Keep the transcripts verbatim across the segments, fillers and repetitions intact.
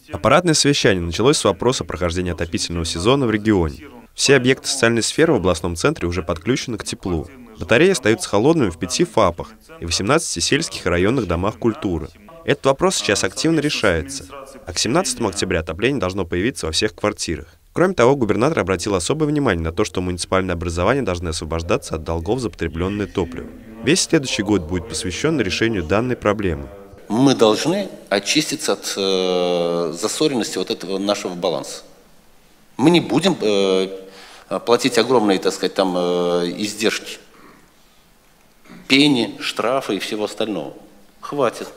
Аппаратное совещание началось с вопроса прохождения отопительного сезона в регионе. Все объекты социальной сферы в областном центре уже подключены к теплу. Батареи остаются холодными в пяти ФАПах и восемнадцати сельских и районных домах культуры. Этот вопрос сейчас активно решается, а к семнадцатому октября отопление должно появиться во всех квартирах. Кроме того, губернатор обратил особое внимание на то, что муниципальные образования должны освобождаться от долгов за потребленное топливо. Весь следующий год будет посвящен решению данной проблемы. Мы должны очиститься от э, засоренности вот этого нашего баланса. Мы не будем э, платить огромные, так сказать, там э, издержки, пени, штрафы и всего остального. Хватит.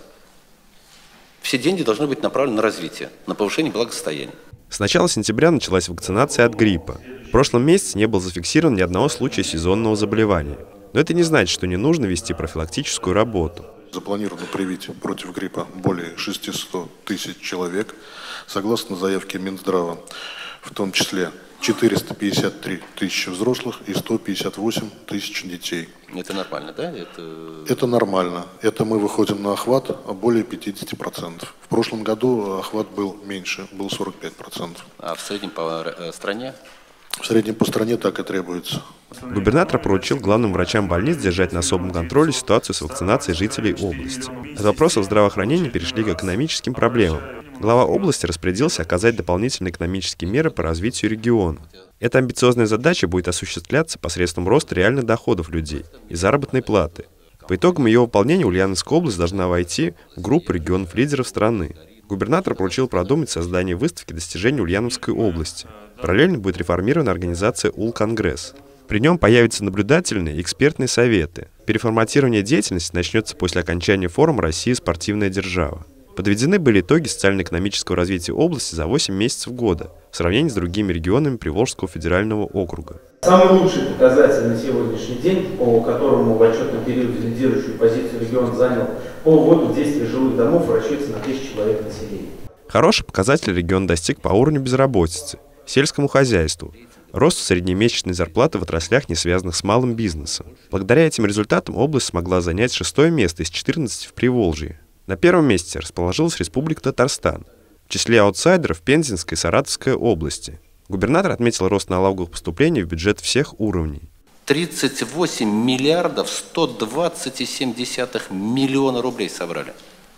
Все деньги должны быть направлены на развитие, на повышение благосостояния. С начала сентября началась вакцинация от гриппа. В прошлом месяце не был зафиксирован ни одного случая сезонного заболевания. Но это не значит, что не нужно вести профилактическую работу. Запланировано привить против гриппа более шестисот тысяч человек, согласно заявке Минздрава, в том числе четыреста пятьдесят три тысячи взрослых и сто пятьдесят восемь тысяч детей. Это нормально, да? Это... Это нормально. Это мы выходим на охват более пятидесяти процентов. В прошлом году охват был меньше, был сорок пять процентов. А в среднем по стране? В среднем по стране так и требуется. Губернатор поручил главным врачам больниц держать на особом контроле ситуацию с вакцинацией жителей области. От вопросов здравоохранения перешли к экономическим проблемам. Глава области распорядился оказать дополнительные экономические меры по развитию региона. Эта амбициозная задача будет осуществляться посредством роста реальных доходов людей и заработной платы. По итогам ее выполнения Ульяновская область должна войти в группу регионов-лидеров страны. Губернатор поручил продумать создание выставки достижений Ульяновской области. Параллельно будет реформирована организация Ул-Конгресс. При нем появятся наблюдательные и экспертные советы. Переформатирование деятельности начнется после окончания форума «Россия – спортивная держава». Подведены были итоги социально-экономического развития области за восемь месяцев года в сравнении с другими регионами Приволжского федерального округа. Самый лучший показатель на сегодняшний день, по которому в отчетном периоде лидирующую позицию регион занял по вводу в действие жилых домов, расчется на тысячу человек населения. Хороший показатель регион достиг по уровню безработицы, сельскому хозяйству, росту среднемесячной зарплаты в отраслях, не связанных с малым бизнесом. Благодаря этим результатам область смогла занять шестое место из четырнадцати в Приволжье. На первом месте расположилась Республика Татарстан. В числе аутсайдеров Пензенская и Саратовская области. Губернатор отметил рост налоговых поступлений в бюджет всех уровней. тридцать восемь миллиардов сто двадцать семь десятых миллиона рублей собрали.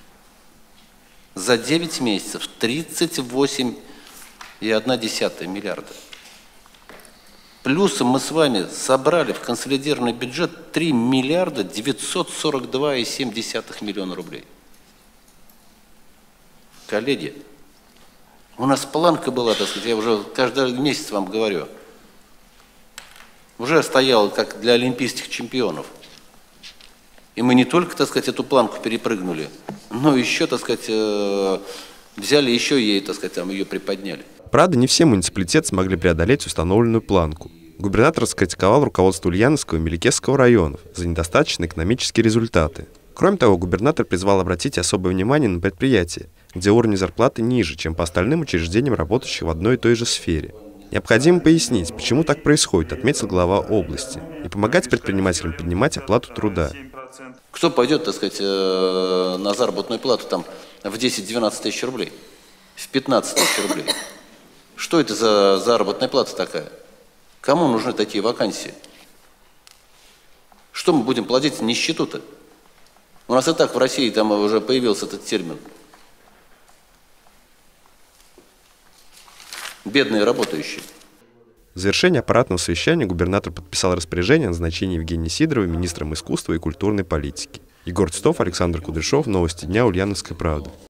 За девять месяцев тридцать восемь и одна десятая миллиарда. Плюсом мы с вами собрали в консолидированный бюджет три миллиарда девятьсот сорок два и семь десятых миллиона рублей. Коллеги, у нас планка была, так сказать, я уже каждый месяц вам говорю, уже стояла как для олимпийских чемпионов. И мы не только, так сказать, эту планку перепрыгнули, но еще, так сказать, взяли еще ей, так сказать, там ее приподняли. Правда, не все муниципалитеты смогли преодолеть установленную планку. Губернатор раскритиковал руководство Ульяновского и Меликесского районов за недостаточные экономические результаты. Кроме того, губернатор призвал обратить особое внимание на предприятия, где уровень зарплаты ниже, чем по остальным учреждениям, работающих в одной и той же сфере. Необходимо пояснить, почему так происходит, отметил глава области, и помогать предпринимателям поднимать оплату труда. Кто пойдет, так сказать, на заработную плату там в десять-двенадцать тысяч рублей, в пятнадцать тысяч рублей? Что это за заработная плата такая? Кому нужны такие вакансии? Что мы будем платить нищету-то? У нас и так в России там уже появился этот термин. Бедные работающие. В завершение аппаратного совещания губернатор подписал распоряжение о назначении Евгении Сидоровой министром искусства и культурной политики. Егор Титов, Александр Кудряшов. Новости дня. Ульяновская правда.